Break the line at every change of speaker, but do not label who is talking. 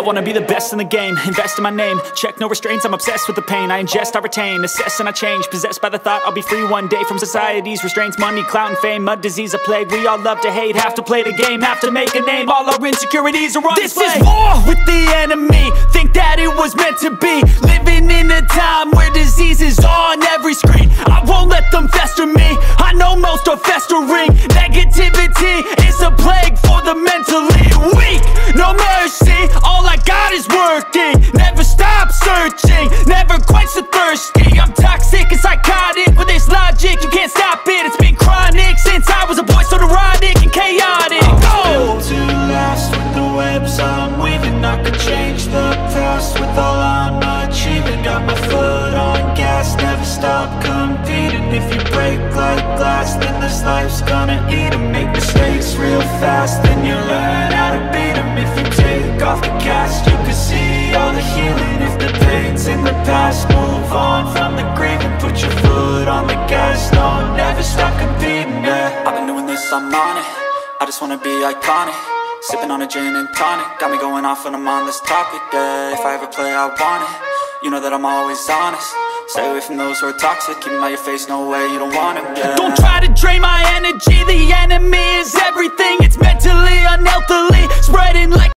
wanna be the best in the game, invest in my name, check no restraints, I'm obsessed with the pain. I ingest, I retain, assess and I change, possessed by the thought I'll be free one day from society's restraints. Money, clout and fame, mud, disease, a plague. We all love to hate, have to play the game, have to make a name. All our insecurities are on display. This is war with the enemy, think that it was meant to be. Living in a time where disease is on every screen. I won't let them fester me, I know most are festering. Negativity is a plague for the mentally weak. No mercy, all I got is working. Never stop searching, never quench the thirsty. I'm toxic and psychotic, with this logic you can't stop it. It's been chronic since I was a boy, so neurotic and chaotic.
Built to last with the webs I'm weaving. I could change the past with all I'm achieving. Got my foot on gas, never stop competing. If you break like glass, then this life's gonna eat 'em. Make mistakes real fast, then you learn how to beat 'em. If you take off the cast, you can see all the healing. If the pain's in the past, move on from the grave and put your foot on the gas. No, never stop competing, yeah. I've been doing this, I'm on it. I just wanna be iconic. Sipping on a gin and tonic, got me going off when I'm on this topic, yeah. If I ever play, I want it. You know that I'm always honest. Stay away from those who are toxic. Keep them out your face, no way, you don't want them, yeah. Don't try to drain my energy. The enemy is everything. It's mentally, unhealthily spreading like